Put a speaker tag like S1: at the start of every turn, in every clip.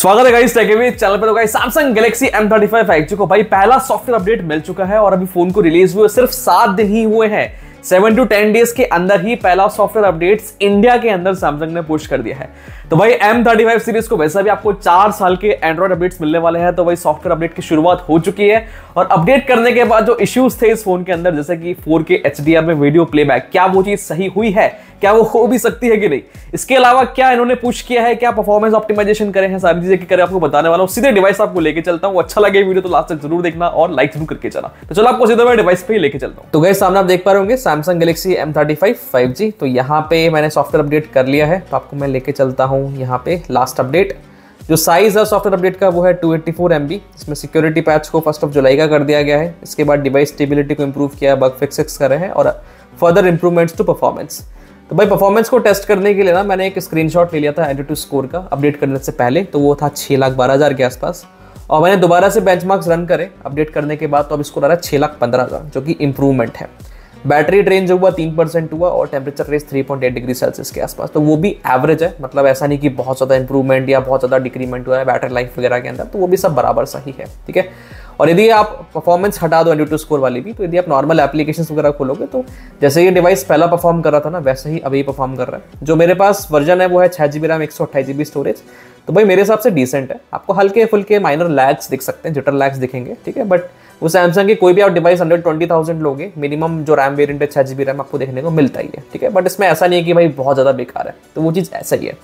S1: स्वागत है guys take channel पर। तो guys Samsung Galaxy M35 5G को भाई पहला सॉफ्टवेयर अपडेट मिल चुका है और अभी फोन को रिलीज हुए सिर्फ 7 दिन ही हुए हैं। 7 to 10 डेज के अंदर ही पहला सॉफ्टवेयर अपडेट्स इंडिया के अंदर सैमसंग ने पुश कर दिया है। तो भाई M35 सीरीज को वैसे भी आपको 4 साल के एंड्रॉइड अपडेट्स मिलने वाले हैं। तो भाई सॉफ्टवेयर अपडेट की शुरुआत हो चुकी है और अपडेट करने के बाद जो इश्यूज थे इस फोन के अंदर, जैसे कि 4K HDR में वीडियो प्लेबैक, क्या वो चीज सही हुई है, क्या वो हो भी सकती है कि नहीं, इसके अलावा क्या इन्होंने पुश किया है, क्या परफॉर्मेंस ऑप्टिमाइजेशन करे हैं, सारी चीजें करे आपको बताने वाला हूं। सीधे डिवाइस आपको लेके चलता हूं। अच्छा लगे वीडियो तो लास्ट तक जरूर देखना और लाइक जरूर करके चला। तो चलो आपको सीधे मैं डिवाइस पे ही लेके चलता हूं। तो गाइस सामने आप देख पा रहे होंगे सैमसंग गैलेक्सी M35 5G। तो यहाँ पे मैंने सॉफ्टवेयर अपडेट कर लिया है, तो आपको मैं लेके चलता हूँ यहाँ पे लास्ट अपडेट। जो साइज है सॉफ्टवेयर अपडेट का वो है 284 MB। इसमें सिक्योरिटी पैच को 1 जुलाई का कर दिया गया है। इसके बाद डिवाइस स्टेबिलिटी को इंप्रूव किया, बग फिक्सेस करे हैं और फर्दर इंप्रूवमेंट्स टू परफॉर्मेंस। तो भाई परफॉर्मेंस को टेस्ट करने के लिए ना मैंने एक स्क्रीनशॉट ले लिया था एंट्यूड स्कोर का अपडेट करने से पहले। तो वो था 6,12,000 के आसपास और मैंने दोबारा से बेंचमार्क्स रन करे अपडेट करने के बाद, तो अब स्कोर आ रहा है 6,15,000, जो कि इंप्रूवमेंट है। बैटरी ड्रेन जो हुआ 3% हुआ और टेम्परेचर रेंज 3.8 डिग्री सेल्सियस के आसपास। तो वो भी एवरेज है, मतलब ऐसा नहीं कि बहुत ज़्यादा इंप्रूवमेंट या बहुत ज़्यादा डिक्रीमेंट हुआ है बैटरी लाइफ वगैरह के अंदर। तो वो भी सब बराबर सही है, ठीक है। और यदि आप परफॉर्मेंस हटा दो एंट्यूड स्कोर वाली भी, तो यदि आप नॉर्मल एप्लीकेशंस वगैरह खोलोगे तो जैसे ये डिवाइस पहला परफॉर्म कर रहा था ना, वैसे ही अभी परफॉर्म कर रहा है। जो मेरे पास वर्जन है वो है 6GB रैम 128GB स्टोरेज। तो भाई मेरे हिसाब से डिसेंट है। आपको हल्के फुल्के माइनर लैग्स दिख सकते हैं, जिटर लैग्स दिखेंगे, ठीक है। बट वो सैमसंग की कोई भी आप डिवाइस 120,000 लोगे, मिनिमम जो रैम वेरिएंट है 6GB रैम आपको देखने को मिलता ही है, ठीक है। बट इसमें ऐसा नहीं है कि भाई बहुत ज़्यादा बेकार है, तो वो चीज़ ऐसा ही है।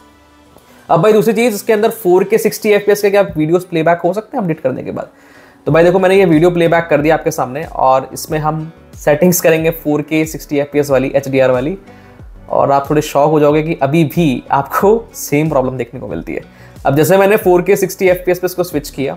S1: अब भाई दूसरी चीज़, इसके अंदर 4K 60 FPS के क्या वीडियोस प्लेबैक हो सकते हैं अपडेट करने के बाद। तो भाई देखो मैंने ये वीडियो प्लेबैक कर दिया आपके सामने और इसमें हम सेटिंग्स करेंगे 4K 60 FPS वाली HDR वाली, और आप थोड़े शॉक हो जाओगे कि अभी भी आपको सेम प्रॉब्लम देखने को मिलती है। अब जैसे मैंने 4K 60 FPS पे इसको स्विच किया,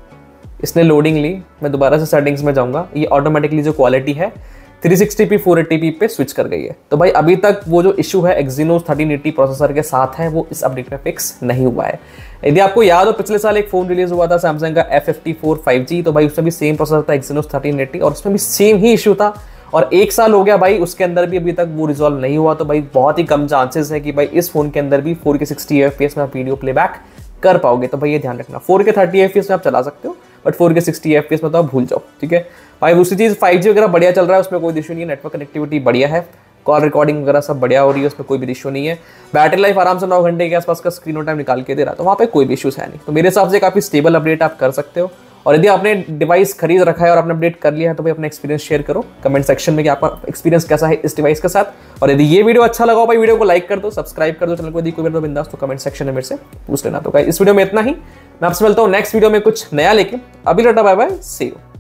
S1: इसने लोडिंग ली, मैं दोबारा से सेटिंग्स में जाऊंगा, ये ऑटोमेटिकली जो क्वालिटी है 360p 480p पे स्विच कर गई है। तो भाई अभी तक वो जो इशू है Exynos 1380 प्रोसेसर के साथ है, वो इस अपडेट में फिक्स नहीं हुआ है। यदि आपको याद हो पिछले साल एक फोन रिलीज हुआ था सैमसंग का F54 5G। तो भाई उसमें भी सेम प्रोसेसर था Exynos 1380 और उसमें भी सेम ही इशू था और 1 साल हो गया भाई, उसके अंदर भी अभी तक वो रिजॉल्व नहीं हुआ। तो भाई बहुत ही कम चांसेस है कि भाई इस फोन के अंदर भी 4K 60 FPS में आप वीडियो प्लेबैक कर पाओगे। तो भाई ये ध्यान रखना, 4K 30 FPS में आप चला सकते हो बट 4K 60 FPS में तो आप भूल जाओ, ठीक है भाई। दूसरी चीज़ 5G वगैरह बढ़िया चल रहा है, उसमें कोई इशू नहीं है। नेटवर्क कनेक्टिविटी बढ़िया है, कॉल रिकॉर्डिंग वगैरह सब बढ़िया हो रही है, उसमें कोई भी इशू नहीं है। बैटरी लाइफ आराम से 9 घंटे के आसपास का स्क्रीन टाइम निकाल के दे रहा है, तो वहाँ पे कोई भी इशूज़ है नहीं। तो मेरे हिसाब से काफ़ी स्टेबल अपडेट आप कर सकते हो। और यदि आपने डिवाइस खरीद रखा है और आपने अपडेट कर लिया है, तो भाई अपना एक्सपीरियंस शेयर करो कमेंट सेक्शन में कि आपका एक्सपीरियंस कैसा है इस डिवाइस के साथ। और यदि ये वीडियो अच्छा लगा हो भाई, वीडियो को लाइक कर दो, सब्सक्राइब कर दो चैनल को। यदि कोई वीडियो बिंदास तो कमेंट सेक्शन में मेरे से पूछ लेना। तो इस वीडियो में इतना ही, मैं आपसे मिलता हूँ नेक्स्ट वीडियो में कुछ नया लेके। अभी ta ta bye bye, see you.